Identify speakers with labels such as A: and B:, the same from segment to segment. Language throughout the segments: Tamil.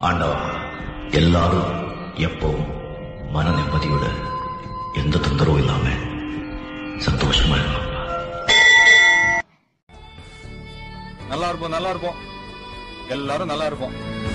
A: ஆண்டவா, எல்லாரும் எப்பவும் மன நிம்மதியோட எந்த தொந்தரவும் இல்லாம சந்தோஷமா இருக்கணும்.
B: நல்லா இருப்போம் எல்லாரும் நல்லா இருப்போம்.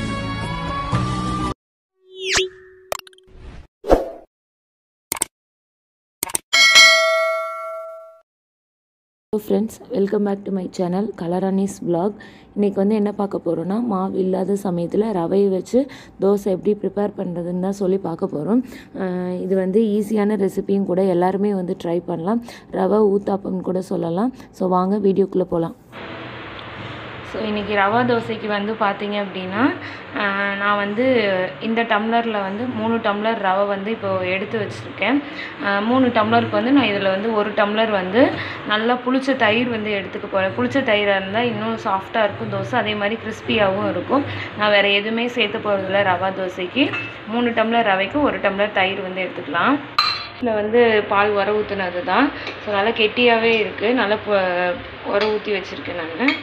C: Hello friends, welcome back to my channel கலரானிஸ் vlog. இன்றைக்கி என்ன பார்க்க போகிறோன்னா, மாவு இல்லாத சமயத்தில் ரவையை வச்சு தோசை எப்படி ப்ரிப்பேர் பண்ணுறதுன்னு தான் சொல்லி பார்க்க போகிறோம். இது ஈஸியான ரெசிபியும் கூட, எல்லாருமே ட்ரை பண்ணலாம். ரவை ஊத்தாப்பம்னு கூட சொல்லலாம். ஸோ வாங்க வீடியோக்குள்ளே போகலாம். ஸோ இன்றைக்கி ரவா தோசைக்கு பார்த்தீங்க அப்படின்னா, நான் இந்த டம்ளரில் 3 டம்ளர் ரவை இப்போது எடுத்து வச்சுருக்கேன். 3 டம்ளருக்கு நான் இதில் 1 டம்ளர் நல்லா புளிச்ச தயிர் எடுத்துக்க போகிறேன். புளிச்ச தயிராக இருந்தால் இன்னும் சாஃப்டாக இருக்கும் தோசை, அதே மாதிரி கிறிஸ்பியாகவும் இருக்கும். நான் வேறு எதுவுமே சேர்த்து போகிறதில்ல ரவா தோசைக்கு. 3 டம்ளர் ரவைக்கு 1 டம்ளர் தயிர் எடுத்துக்கலாம். இதில் பால் உர ஊற்றுனது தான். ஸோ நல்லா கெட்டியாகவே இருக்குது. நல்லா உர ஊற்றி வச்சுருக்கேன் நான்.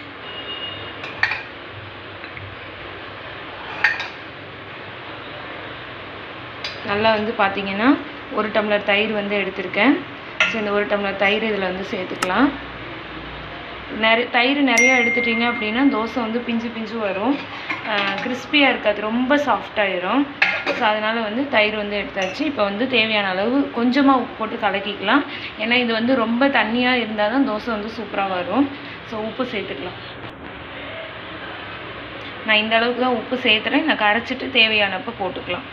C: நல்லா பார்த்தீங்கன்னா 1 டம்ளர் தயிர் எடுத்திருக்கேன். ஸோ இந்த 1 டம்ளர் தயிர் இதில் சேர்த்துக்கலாம். தயிர் நிறையா எடுத்துட்டிங்க அப்படின்னா தோசை பிஞ்சு பிஞ்சு வரும், கிறிஸ்பியாக இருக்காது, ரொம்ப சாஃப்டாகிடும். ஸோ அதனால் தயிர் எடுத்தாச்சு. இப்போ தேவையான அளவு கொஞ்சமாக உப்பு போட்டு கலக்கிக்கலாம். ஏன்னா இது ரொம்ப தண்ணியாக இருந்தால் தான் தோசை சூப்பராக வரும். ஸோ உப்பு சேர்த்துக்கலாம். நான் இந்த அளவுக்கு தான் உப்பு சேர்த்துறேன். நான் கரைச்சிட்டு தேவையானப்போ போட்டுக்கலாம்.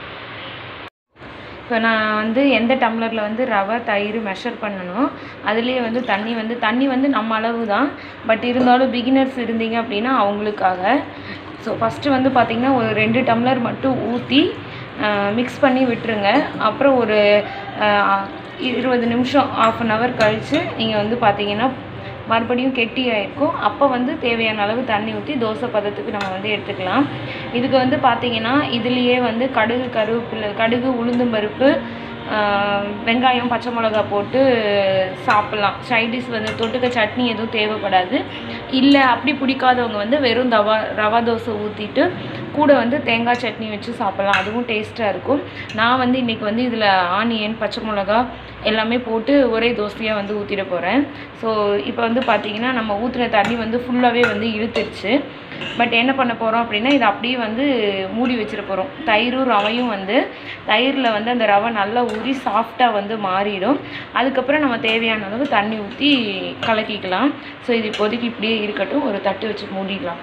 C: இப்போ நான் எந்த டம்ளரில் ரவை தயிர் மெஷர் பண்ணணும், அதுலேயே தண்ணி நம்ம அளவு தான். பட் இருந்தாலும் பிகினர்ஸ் இருந்தீங்க அப்படின்னா அவங்களுக்காக. ஸோ ஃபஸ்ட்டு பார்த்திங்கன்னா ஒரு 2 டம்ளர் மட்டும் ஊற்றி மிக்ஸ் பண்ணி விட்டுருங்க. அப்புறம் ஒரு 20 நிமிஷம், 1/2 hour கழித்து நீங்கள் பார்த்தீங்கன்னா மறுபடியும் கெட்டியாயிருக்கும். அப்போ தேவையான அளவு தண்ணி ஊற்றி தோசை பதத்துக்கு நம்ம எடுத்துக்கலாம். இதுக்கு பார்த்தீங்கன்னா இதுலேயே கடுகு, கருவேப்பிலை, கடுகு, உளுந்தும் பருப்பு, வெங்காயம், பச்சை மிளகா போட்டு சாப்பிட்லாம். சைடிஷ் தொட்டுக்க சட்னி எதுவும் தேவைப்படாது. இல்லை அப்படி பிடிக்காதவங்க வெறும் ரவா தோசை ஊற்றிட்டு கூட தேங்காய் சட்னி வச்சு சாப்பிட்லாம். அதுவும் டேஸ்ட்டாக இருக்கும். நான் இன்றைக்கி இதில் ஆனியன், பச்சை மிளகா எல்லாமே போட்டு ஒரே தோசையாக ஊற்றிட போகிறேன். ஸோ இப்போ பார்த்தீங்கன்னா நம்ம ஊற்றின தண்ணி ஃபுல்லாகவே இழுத்துருச்சு. பட் என்ன பண்ண போகிறோம் அப்படின்னா, இதை அப்படியே மூடி வச்சிட போகிறோம். தயிரும் ரவையும் தயிரில் அந்த ரவை நல்லா ஊறி சாஃப்டாக மாறிடும். அதுக்கப்புறம் நம்ம தேவையான அளவு தண்ணி ஊற்றி கலக்கிக்கலாம். ஸோ இது இப்போதைக்கு இப்படியே இருக்கட்டும். ஒரு தட்டு வச்சு மூடிடலாம்.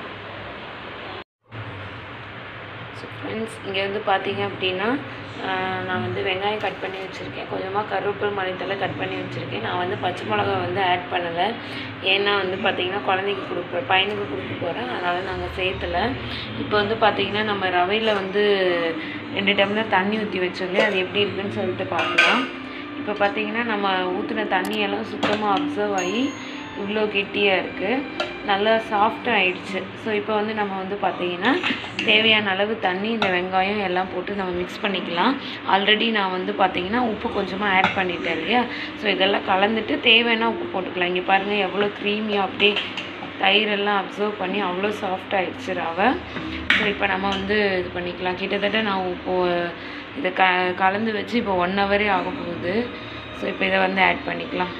C: ஸோ ஃப்ரெண்ட்ஸ், இங்கே பார்த்தீங்க அப்படின்னா நான் வெங்காயம் கட் பண்ணி வச்சுருக்கேன். கொஞ்சமாக கருவேப்பிலை, மல்லித்தலை கட் பண்ணி வச்சுருக்கேன். நான் பச்சை மிளகா ஆட் பண்ணலை. ஏன்னா பார்த்திங்கன்னா குழந்தைக்கு பையனுக்கு கொடுக்க போகிறேன், அதனால் நாங்கள் சேர்த்தலை. இப்போ பார்த்திங்கன்னா நம்ம ரவையில் 2 டம்ளர் தண்ணி ஊற்றி வச்சோங்க. அது எப்படி இருக்குதுன்னு சொல்லிட்டு பார்க்கலாம். இப்போ பார்த்திங்கன்னா நம்ம ஊற்றின தண்ணியெல்லாம் சுத்தமாக அப்சர்வ் ஆகி இவ்வளோ கெட்டியாக இருக்குது, நல்லா சாஃப்டாக ஆகிடுச்சு. ஸோ இப்போ நம்ம பார்த்திங்கன்னா தேவையான அளவு தண்ணி, இந்த வெங்காயம் எல்லாம் போட்டு நம்ம மிக்ஸ் பண்ணிக்கலாம். ஆல்ரெடி நான் பார்த்திங்கன்னா உப்பு கொஞ்சமாக ஆட் பண்ணிட்டேன் இல்லையா. ஸோ இதெல்லாம் கலந்துட்டு தேவைன்னா உப்பு போட்டுக்கலாம். இங்கே பாருங்கள் எவ்வளோ க்ரீமியாக அப்படியே தயிரெல்லாம் அப்சர்வ் பண்ணி அவ்வளோ சாஃப்ட் ஆகிடுச்சு ரவை. ஸோ இப்போ நம்ம இது பண்ணிக்கலாம். கிட்டத்தட்ட நான் இப்போது இதை கலந்து வச்சு இப்போ 1 hour ஆக போகுது. ஸோ இப்போ இதை ஆட் பண்ணிக்கலாம்.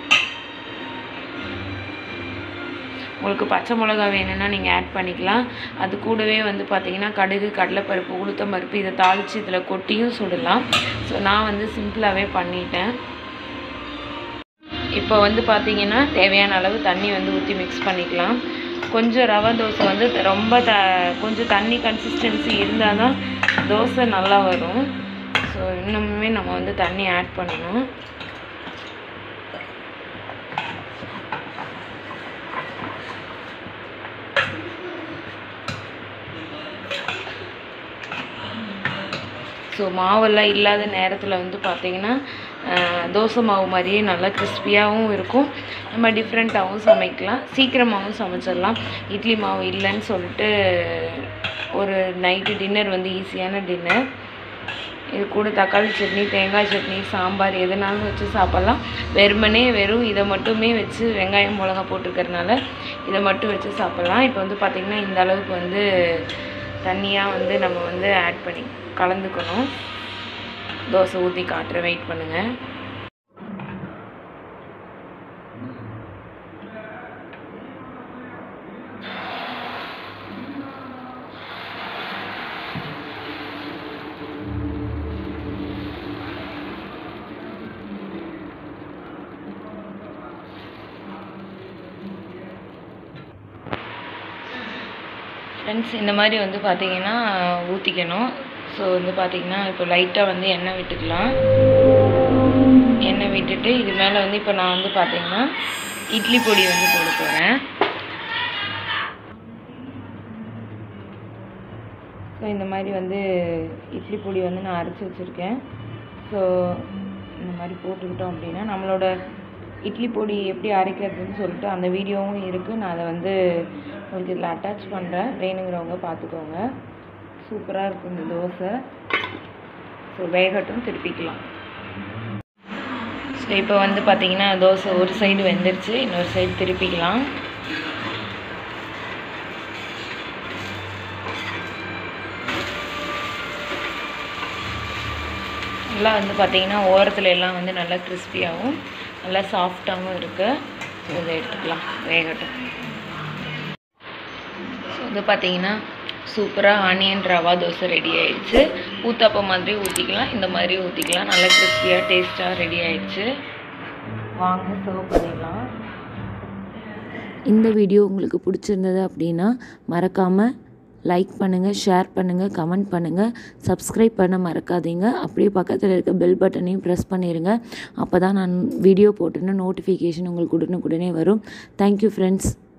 C: உங்களுக்கு பச்சை மிளகா வேணும்னா நீங்கள் ஆட் பண்ணிக்கலாம். அது கூடவே பார்த்திங்கன்னா கடுகு, கடலைப்பருப்பு, உளுத்தம் பருப்பு இதை தாளித்து இதில் கொட்டியும் சுடலாம். ஸோ நான் சிம்பிளாகவே பண்ணிட்டேன். இப்போ பார்த்திங்கன்னா தேவையான அளவு தண்ணி ஊற்றி மிக்ஸ் பண்ணிக்கலாம். கொஞ்சம் ரவை தோசை ரொம்ப கொஞ்சம் தண்ணி கன்சிஸ்டன்சி இருந்தால் தான் தோசை நல்லா வரும். ஸோ இன்னுமே நம்ம தண்ணி ஆட் பண்ணணும். ஸோ மாவெல்லாம் இல்லாத நேரத்தில் பார்த்திங்கன்னா தோசை மாவு மாதிரியே நல்லா கிறிஸ்பியாகவும் இருக்கும். நம்ம டிஃப்ரெண்ட்டாகவும் சமைக்கலாம், சீக்கிரமாகவும் சமைச்சிடலாம். இட்லி மாவு இல்லைன்னு சொல்லிட்டு ஒரு நைட்டு டின்னர் ஈஸியான டின்னர். இது கூட தக்காளி சட்னி, தேங்காய் சட்னி, சாம்பார் எதுனாலும் வச்சு சாப்பிட்லாம். வெறும் இதை மட்டுமே வச்சு வெங்காயம், மிளகா போட்டிருக்கறனால இதை மட்டும் வச்சு சாப்பிட்லாம். இப்போ பார்த்திங்கன்னா இந்த அளவுக்கு தண்ணியாக வந்து நம்ம வந்து ஆட் பண்ணி கலந்துக்கணும். தோசை ஊற்றி காட்டுற வெயிட் பண்ணுங்கள். ஃப்ரெண்ட்ஸ், இந்த மாதிரி வந்து பார்த்திங்கன்னா ஊற்றிக்கணும். ஸோ வந்து பார்த்திங்கன்னா இப்போ லைட்டாக வந்து எண்ணெய் விட்டுக்கலாம். எண்ணெய் விட்டுட்டு இது மேலே வந்து இப்போ நான் வந்து பார்த்திங்கன்னா இட்லி பொடி வந்து போட போகிறேன். ஸோ இந்த மாதிரி வந்து இட்லி பொடி வந்து நான் அரைச்சி வச்சுருக்கேன். ஸோ இந்த மாதிரி போட்டுக்கிட்டோம் அப்படின்னா நம்மளோட இட்லி பொடி எப்படி அரைக்கிறதுன்னு சொல்லிட்டு அந்த வீடியோவும் இருக்குது. நான் அதை வந்து உங்களுக்கு இதில் அட்டாச் பண்ணுறேன், வேணுங்கிறவங்க பார்த்துக்கோங்க. சூப்பராக இருக்கும் இந்த தோசை. ஸோ வேகட்டும், திருப்பிக்கலாம். ஸோ இப்போ வந்து பார்த்திங்கன்னா தோசை ஒரு சைடு வெந்துருச்சு, இன்னொரு சைடு திருப்பிக்கலாம். நல்லா வந்து பார்த்திங்கன்னா ஓரத்தில் எல்லாம் வந்து நல்லா கிறிஸ்பியாகவும் நல்லா சாஃப்டாகவும் இருக்குது. ஸோ இதை எடுத்துக்கலாம், வேகட்டும். ஸோ இது பார்த்திங்கன்னா சூப்பராக ஆனியன் ரவா தோசை ரெடி ஆயிடுச்சு. ஊத்தாப்பம் மாதிரி ஊற்றிக்கலாம், இந்த மாதிரி ஊற்றிக்கலாம். நல்லா கிறிஸ்பியாக டேஸ்ட்டாக ரெடி ஆயிடுச்சு. வாங்க சர்வ் பண்ணிடலாம்.
D: இந்த வீடியோ உங்களுக்கு பிடிச்சிருந்தது அப்படின்னா மறக்காமல் லைக் பண்ணுங்கள், ஷேர் பண்ணுங்கள், கமெண்ட் பண்ணுங்கள், சப்ஸ்கிரைப் பண்ண மறக்காதீங்க. அப்படியே பக்கத்தில் இருக்க பெல் பட்டனையும் ப்ரெஸ் பண்ணிடுங்க. அப்போ தான் நான் வீடியோ போட்டேன்னா நோட்டிஃபிகேஷன் உங்களுக்கு உடனுக்குடனே வரும். Thank you friends.